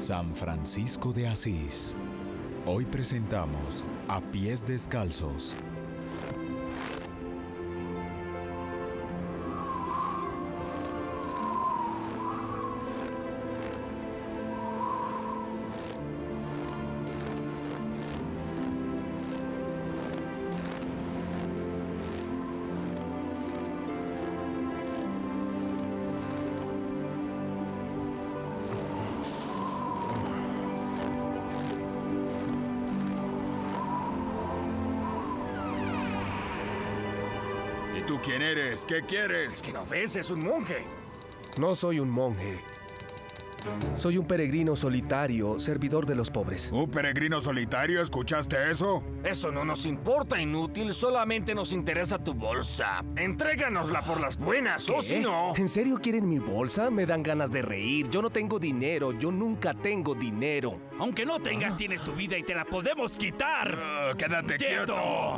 San Francisco de Asís. Hoy presentamos A Pies Descalzos. ¿Tú quién eres? ¿Qué quieres? ¿Qué no ves? Es un monje. No soy un monje. Soy un peregrino solitario, servidor de los pobres. ¿Un peregrino solitario? ¿Escuchaste eso? Eso no nos importa, inútil. Solamente nos interesa tu bolsa. Entréganosla por las buenas, o si no... ¿En serio quieren mi bolsa? Me dan ganas de reír. Yo no tengo dinero. Yo nunca tengo dinero. Aunque no tengas, tienes tu vida y te la podemos quitar. ¡Quédate quieto!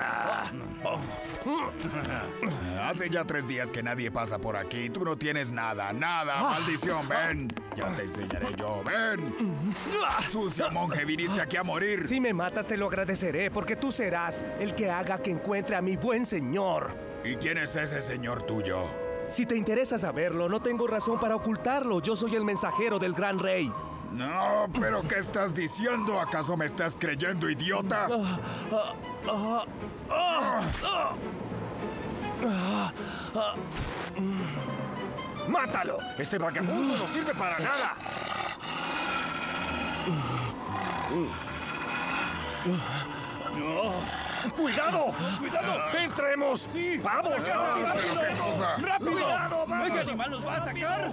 Hace ya 3 días que nadie pasa por aquí. Tú no tienes nada, nada. ¡Maldición! ¡Ven! Ya te enseñaré yo. ¡Ven! ¡Sucio monje! ¿Viniste aquí a morir? Si me matas, te lo agradeceré, porque tú serás el que haga que encuentre a mi buen señor. ¿Y quién es ese señor tuyo? Si te interesa saberlo, no tengo razón para ocultarlo. Yo soy el mensajero del gran rey. No, pero ¿qué estás diciendo? ¿Acaso me estás creyendo, idiota? ¡Mátalo! Este vagabundo no sirve para nada. ¡Cuidado! ¡Cuidado! ¡Entremos! ¡Sí! ¡Vamos! ¿Pero qué cosa? ¡Rápido! ¡Cuidado! ¡Vamos! ¡Ese animal nos va a atacar!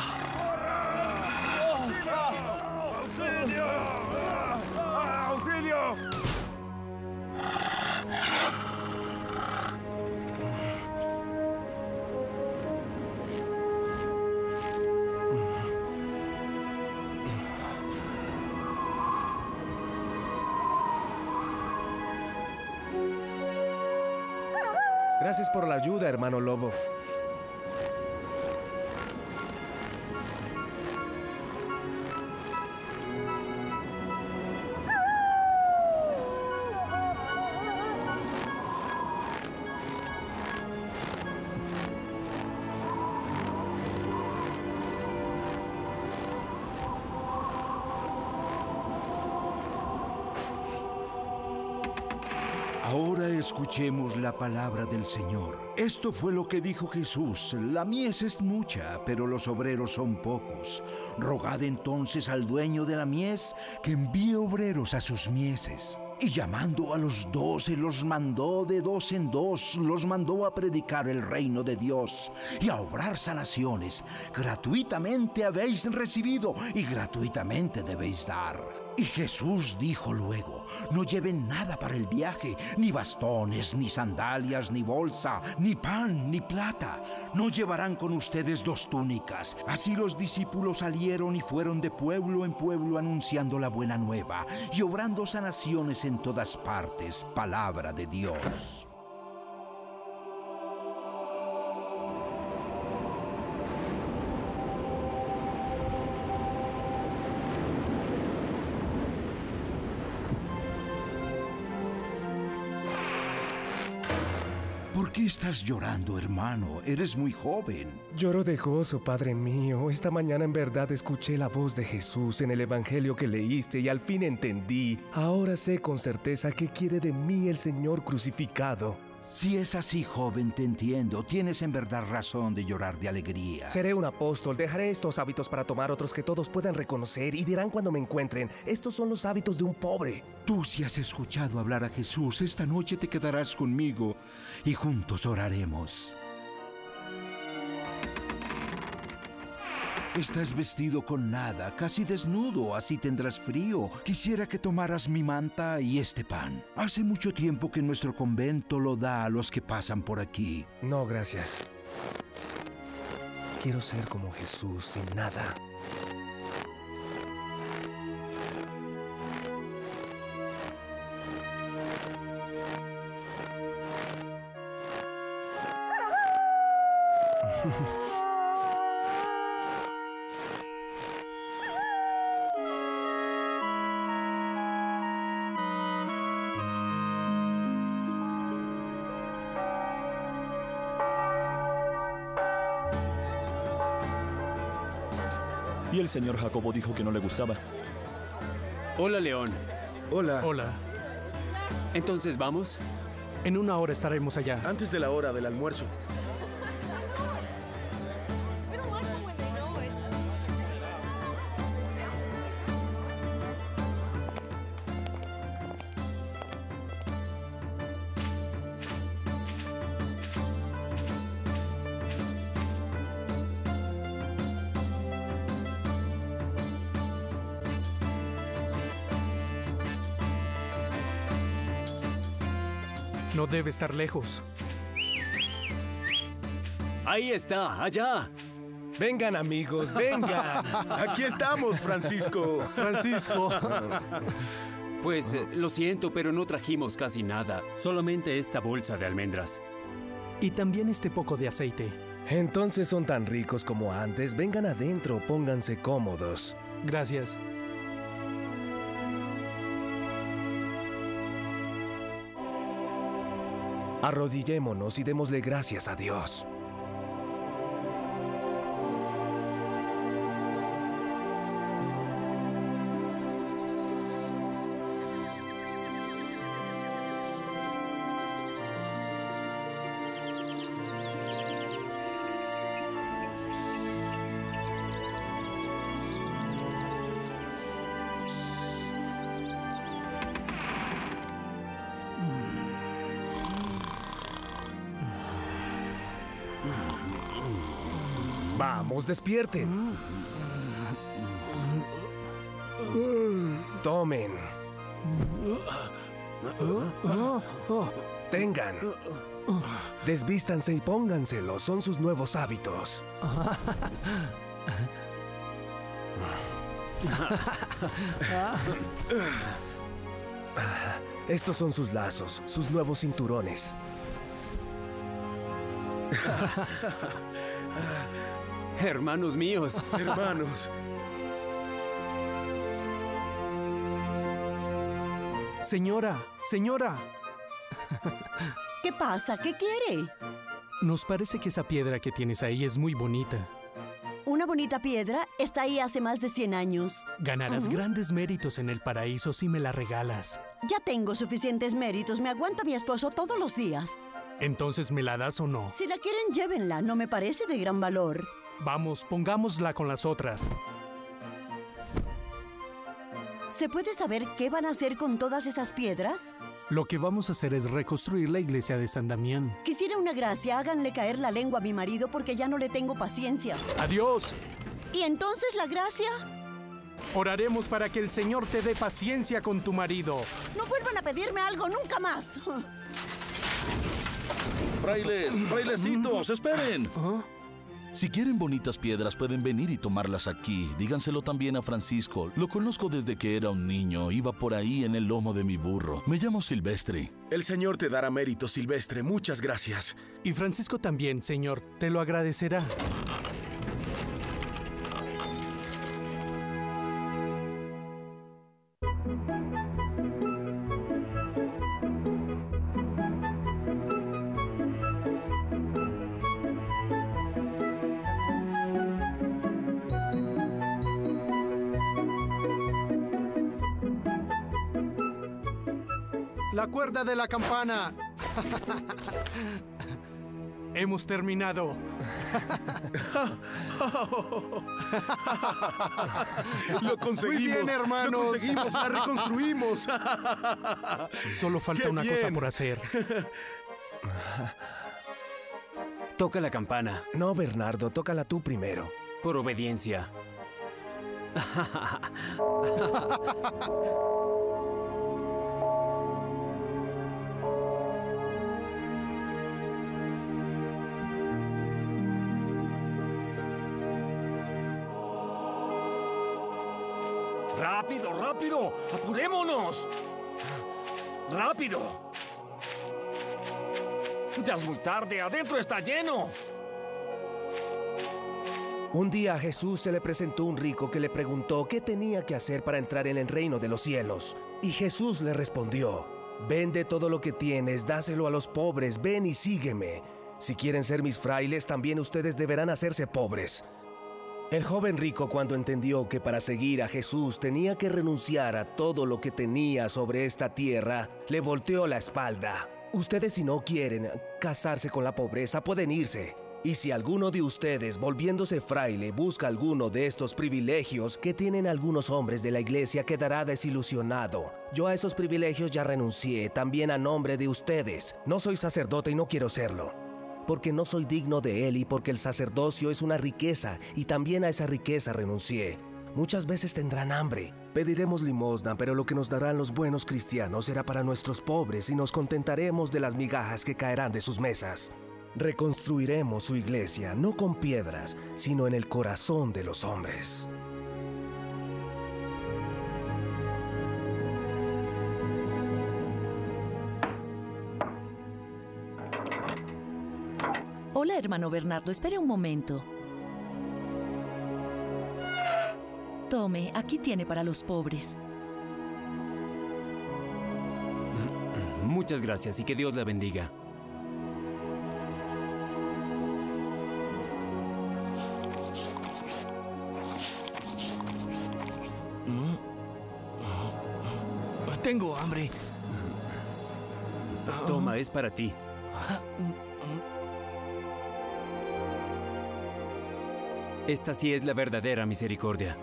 ¡Auxilio! ¡Auxilio! Gracias por la ayuda, hermano lobo. Ahora escuchemos la palabra del Señor. Esto fue lo que dijo Jesús: la mies es mucha, pero los obreros son pocos. Rogad entonces al dueño de la mies que envíe obreros a sus mieses. Y llamando a los 12, los mandó de 2 en 2, los mandó a predicar el reino de Dios y a obrar sanaciones. Gratuitamente habéis recibido y gratuitamente debéis dar. Y Jesús dijo luego: no lleven nada para el viaje, ni bastones, ni sandalias, ni bolsa, ni pan, ni plata. No llevarán con ustedes 2 túnicas. Así los discípulos salieron y fueron de pueblo en pueblo anunciando la buena nueva y obrando sanaciones en todas partes. Palabra de Dios. ¿Por qué estás llorando, hermano? Eres muy joven. Lloro de gozo, Padre mío. Esta mañana en verdad escuché la voz de Jesús en el evangelio que leíste y al fin entendí. Ahora sé con certeza qué quiere de mí el Señor crucificado. Si es así, joven, te entiendo. Tienes en verdad razón de llorar de alegría. Seré un apóstol. Dejaré estos hábitos para tomar otros que todos puedan reconocer y dirán cuando me encuentren: estos son los hábitos de un pobre. Tú, si has escuchado hablar a Jesús, esta noche te quedarás conmigo y juntos oraremos. Estás vestido con nada, casi desnudo, así tendrás frío. Quisiera que tomaras mi manta y este pan. Hace mucho tiempo que nuestro convento lo da a los que pasan por aquí. No, gracias. Quiero ser como Jesús, sin nada. Y el señor Jacobo dijo que no le gustaba. Hola, León. Hola. Hola. Entonces, ¿vamos? En 1 hora estaremos allá. Antes de la hora del almuerzo. No debe estar lejos. Ahí está, allá. Vengan, amigos, vengan. Aquí estamos, Francisco. Francisco. Pues lo siento, pero no trajimos casi nada. Solamente esta bolsa de almendras. Y también este poco de aceite. Entonces son tan ricos como antes. Vengan adentro, pónganse cómodos. Gracias. Arrodillémonos y démosle gracias a Dios. Vamos, despierten. Tomen. Tengan. Desvístanse y pónganselo. Son sus nuevos hábitos. Estos son sus lazos, sus nuevos cinturones. Hermanos míos. Hermanos. Señora, señora. ¿Qué pasa? ¿Qué quiere? Nos parece que esa piedra que tienes ahí es muy bonita. Una bonita piedra está ahí hace más de 100 años. Ganarás grandes méritos en el paraíso si me la regalas. Ya tengo suficientes méritos. Me aguanta mi esposo todos los días. ¿Entonces me la das o no? Si la quieren, llévenla. No me parece de gran valor. Vamos, pongámosla con las otras. ¿Se puede saber qué van a hacer con todas esas piedras? Lo que vamos a hacer es reconstruir la iglesia de San Damián. Quisiera una gracia. Háganle caer la lengua a mi marido porque ya no le tengo paciencia. ¡Adiós! ¿Y entonces la gracia? Oraremos para que el Señor te dé paciencia con tu marido. No vuelvan a pedirme algo nunca más. Frailes, frailecitos, esperen. ¿Ah? Si quieren bonitas piedras, pueden venir y tomarlas aquí. Díganselo también a Francisco. Lo conozco desde que era un niño. Iba por ahí en el lomo de mi burro. Me llamo Silvestre. El Señor te dará mérito, Silvestre. Muchas gracias. Y Francisco también, Señor. Te lo agradecerá. La cuerda de la campana. Hemos terminado. Lo conseguimos. Muy bien, hermanos. Lo conseguimos, la reconstruimos. Solo falta una cosa por hacer. Toca la campana. No, Bernardo, tócala tú primero. Por obediencia. ¡Rápido, rápido! ¡Apurémonos! ¡Rápido! Ya es muy tarde, adentro está lleno. Un día a Jesús se le presentó un rico que le preguntó qué tenía que hacer para entrar en el reino de los cielos. Y Jesús le respondió: vende todo lo que tienes, dáselo a los pobres, ven y sígueme. Si quieren ser mis frailes, también ustedes deberán hacerse pobres. El joven rico, cuando entendió que para seguir a Jesús tenía que renunciar a todo lo que tenía sobre esta tierra, le volteó la espalda. Ustedes, si no quieren casarse con la pobreza, pueden irse. Y si alguno de ustedes, volviéndose fraile, busca alguno de estos privilegios que tienen algunos hombres de la iglesia, quedará desilusionado. Yo a esos privilegios ya renuncié, también a nombre de ustedes. No soy sacerdote y no quiero serlo, porque no soy digno de él y porque el sacerdocio es una riqueza, y también a esa riqueza renuncié. Muchas veces tendrán hambre. Pediremos limosna, pero lo que nos darán los buenos cristianos será para nuestros pobres y nos contentaremos de las migajas que caerán de sus mesas. Reconstruiremos su iglesia, no con piedras, sino en el corazón de los hombres. Hola, hermano Bernardo, espere un momento. Tome, aquí tiene para los pobres. Muchas gracias y que Dios la bendiga. Tengo hambre. Toma, es para ti. Esta sí es la verdadera misericordia.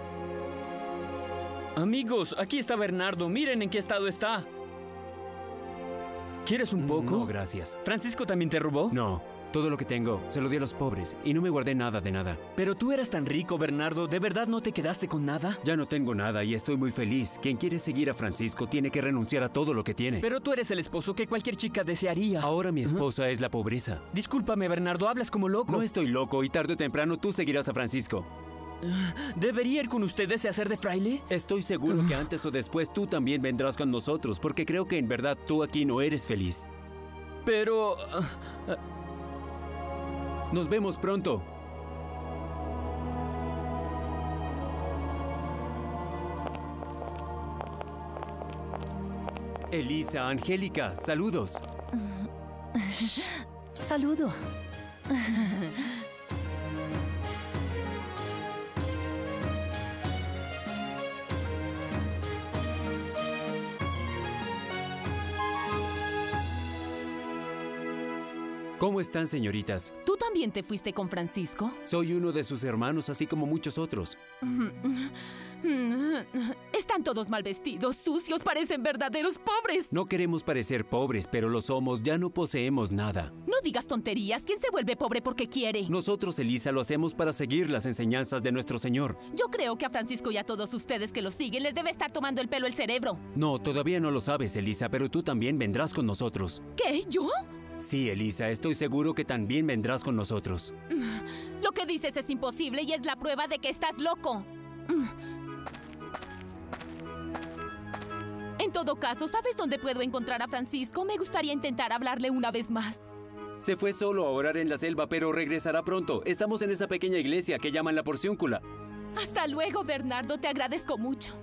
Amigos, aquí está Bernardo. Miren en qué estado está. ¿Quieres un poco? No, gracias. ¿Francisco también te robó? No, todo lo que tengo se lo di a los pobres y no me guardé nada de nada. Pero tú eras tan rico, Bernardo. ¿De verdad no te quedaste con nada? Ya no tengo nada y estoy muy feliz. Quien quiere seguir a Francisco tiene que renunciar a todo lo que tiene. Pero tú eres el esposo que cualquier chica desearía. Ahora mi esposa es la pobreza. Discúlpame, Bernardo, hablas como loco. No estoy loco y tarde o temprano tú seguirás a Francisco. ¿Debería ir con ustedes y hacer de fraile? Estoy seguro que antes o después tú también vendrás con nosotros, porque creo que en verdad tú aquí no eres feliz. Pero... Nos vemos pronto. Elisa, Angélica, saludos. Saludo. ¿Cómo están, señoritas? ¿Tú también te fuiste con Francisco? Soy uno de sus hermanos, así como muchos otros. Están todos mal vestidos, sucios, parecen verdaderos pobres. No queremos parecer pobres, pero lo somos, ya no poseemos nada. No digas tonterías, ¿quién se vuelve pobre porque quiere? Nosotros, Elisa, lo hacemos para seguir las enseñanzas de nuestro Señor. Yo creo que a Francisco y a todos ustedes que lo siguen les debe estar tomando el pelo el cerebro. No, todavía no lo sabes, Elisa, pero tú también vendrás con nosotros. ¿Qué? ¿Yo? Sí, Elisa, estoy seguro que también vendrás con nosotros. Lo que dices es imposible y es la prueba de que estás loco. En todo caso, ¿sabes dónde puedo encontrar a Francisco? Me gustaría intentar hablarle una vez más. Se fue solo a orar en la selva, pero regresará pronto. Estamos en esa pequeña iglesia que llaman la Porciúncula. Hasta luego, Bernardo. Te agradezco mucho.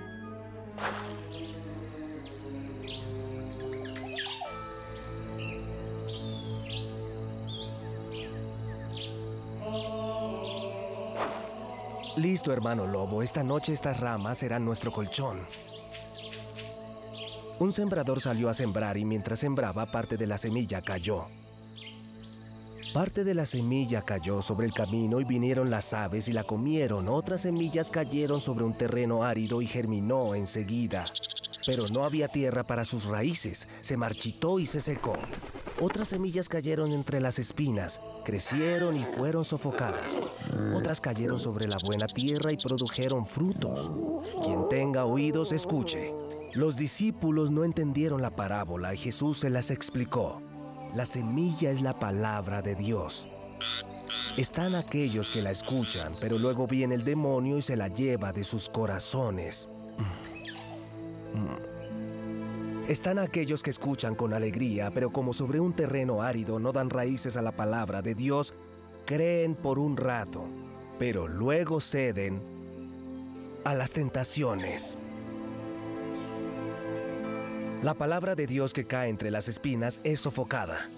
Listo, hermano lobo. Esta noche estas ramas serán nuestro colchón. Un sembrador salió a sembrar y mientras sembraba, parte de la semilla cayó. Parte de la semilla cayó sobre el camino y vinieron las aves y la comieron. Otras semillas cayeron sobre un terreno árido y germinó enseguida. Pero no había tierra para sus raíces. Se marchitó y se secó. Otras semillas cayeron entre las espinas, crecieron y fueron sofocadas. Otras cayeron sobre la buena tierra y produjeron frutos. Quien tenga oídos, escuche. Los discípulos no entendieron la parábola y Jesús se las explicó. La semilla es la palabra de Dios. Están aquellos que la escuchan, pero luego viene el demonio y se la lleva de sus corazones. Están aquellos que escuchan con alegría, pero como sobre un terreno árido no dan raíces a la palabra de Dios, creen por un rato, pero luego ceden a las tentaciones. La palabra de Dios que cae entre las espinas es sofocada.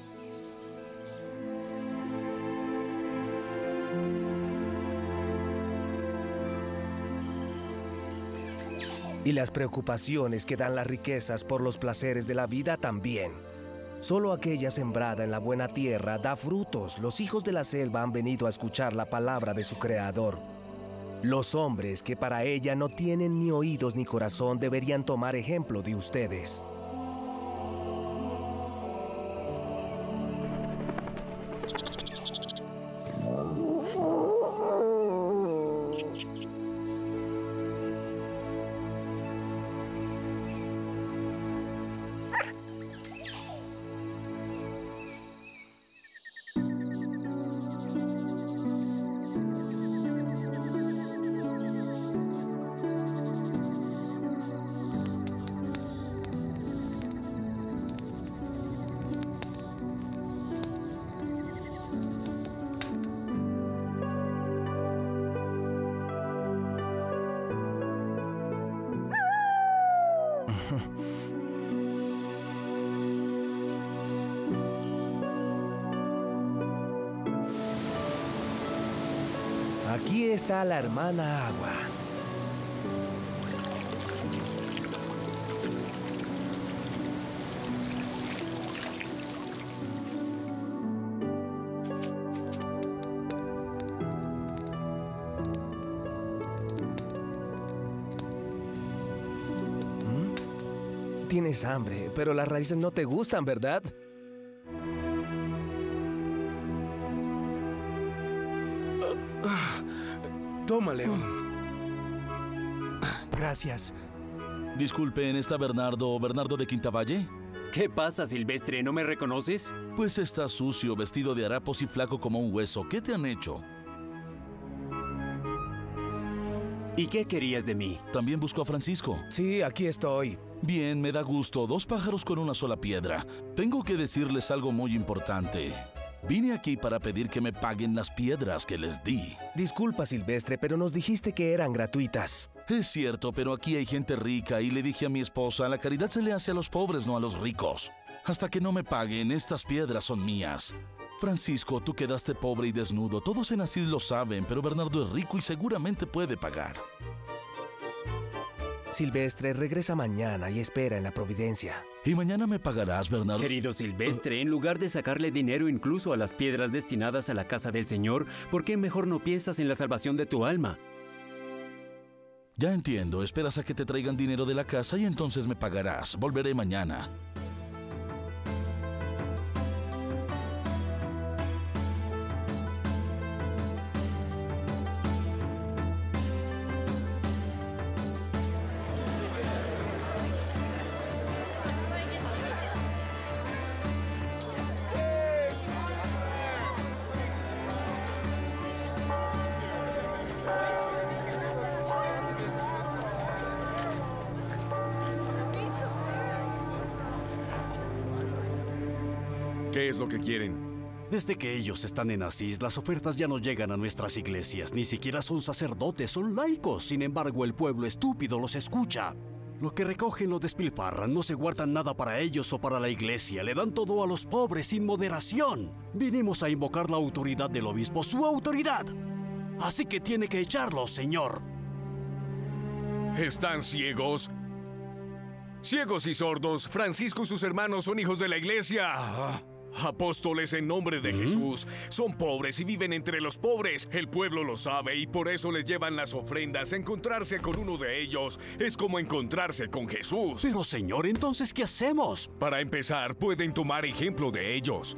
Y las preocupaciones que dan las riquezas por los placeres de la vida también. Solo aquella sembrada en la buena tierra da frutos. Los hijos de la selva han venido a escuchar la palabra de su Creador. Los hombres que para ella no tienen ni oídos ni corazón deberían tomar ejemplo de ustedes. Aquí está la hermana Agua. Tienes hambre, pero las raíces no te gustan, ¿verdad? Toma, León. Gracias. Disculpen, ¿está Bernardo de Quintavalle? ¿Qué pasa, Silvestre? ¿No me reconoces? Pues está sucio, vestido de harapos y flaco como un hueso. ¿Qué te han hecho? ¿Y qué querías de mí? ¿También buscó a Francisco? Sí, aquí estoy. Bien, me da gusto. 2 pájaros con una sola piedra. Tengo que decirles algo muy importante. Vine aquí para pedir que me paguen las piedras que les di. Disculpa, Silvestre, pero nos dijiste que eran gratuitas. Es cierto, pero aquí hay gente rica y le dije a mi esposa, la caridad se le hace a los pobres, no a los ricos. Hasta que no me paguen, estas piedras son mías. Francisco, tú quedaste pobre y desnudo. Todos en Asís lo saben, pero Bernardo es rico y seguramente puede pagar. Silvestre, regresa mañana y espera en la Providencia. ¿Y mañana me pagarás, Bernardo? Querido Silvestre, en lugar de sacarle dinero incluso a las piedras destinadas a la casa del Señor, ¿por qué mejor no piensas en la salvación de tu alma? Ya entiendo, esperas a que te traigan dinero de la casa y entonces me pagarás. Volveré mañana. ¿Qué es lo que quieren? Desde que ellos están en Asís, las ofertas ya no llegan a nuestras iglesias. Ni siquiera son sacerdotes, son laicos. Sin embargo, el pueblo estúpido los escucha. Lo que recogen lo despilfarran, no se guardan nada para ellos o para la iglesia. Le dan todo a los pobres sin moderación. Vinimos a invocar la autoridad del obispo, su autoridad. Así que tiene que echarlos, señor. ¿Están ciegos? Ciegos y sordos, Francisco y sus hermanos son hijos de la iglesia. Apóstoles en nombre de Jesús. Son pobres y viven entre los pobres. El pueblo lo sabe y por eso les llevan las ofrendas. Encontrarse con uno de ellos es como encontrarse con Jesús. Pero señor, entonces, ¿qué hacemos? Para empezar, pueden tomar ejemplo de ellos.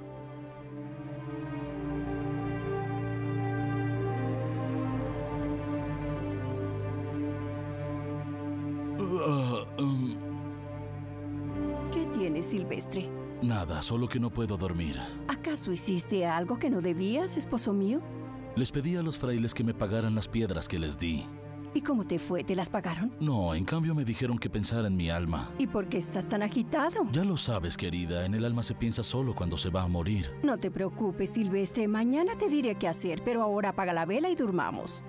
¿Qué tienes, Silvestre? Nada, solo que no puedo dormir. ¿Acaso hiciste algo que no debías, esposo mío? Les pedí a los frailes que me pagaran las piedras que les di. ¿Y cómo te fue? ¿Te las pagaron? No, en cambio me dijeron que pensara en mi alma. ¿Y por qué estás tan agitado? Ya lo sabes, querida, en el alma se piensa solo cuando se va a morir. No te preocupes, Silvestre, mañana te diré qué hacer, pero ahora apaga la vela y durmamos.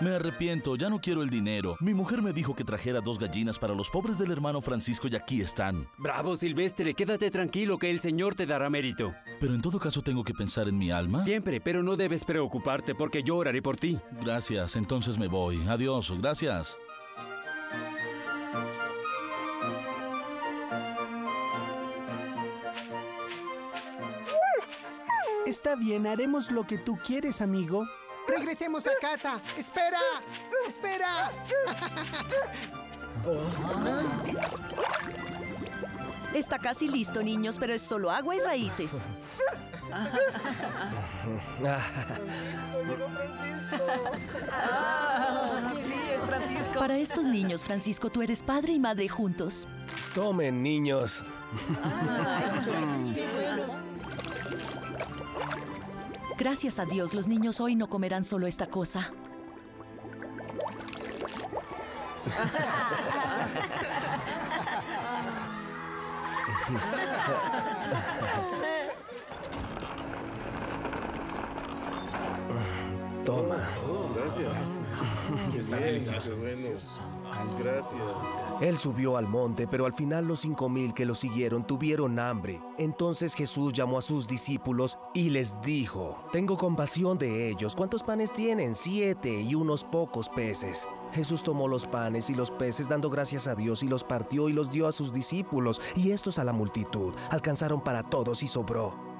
Me arrepiento, ya no quiero el dinero. Mi mujer me dijo que trajera 2 gallinas para los pobres del hermano Francisco y aquí están. Bravo, Silvestre, quédate tranquilo que el Señor te dará mérito. Pero en todo caso tengo que pensar en mi alma. Siempre, pero no debes preocuparte porque yo oraré por ti. Gracias, entonces me voy. Adiós, gracias. Está bien, haremos lo que tú quieres, amigo. ¡Regresemos a casa! ¡Espera! ¡Espera! Está casi listo, niños, pero es solo agua y raíces. Llegó Francisco. Sí, es Francisco. Para estos niños, Francisco, tú eres padre y madre juntos. Tomen, niños. Gracias a Dios, los niños hoy no comerán solo esta cosa. Toma. Gracias. Está delicioso. Gracias. Él subió al monte, pero al final los 5,000 que lo siguieron tuvieron hambre. Entonces Jesús llamó a sus discípulos y les dijo: tengo compasión de ellos. ¿Cuántos panes tienen? 7 y unos pocos peces. Jesús tomó los panes y los peces, dando gracias a Dios, y los partió y los dio a sus discípulos, y estos a la multitud. Alcanzaron para todos y sobró.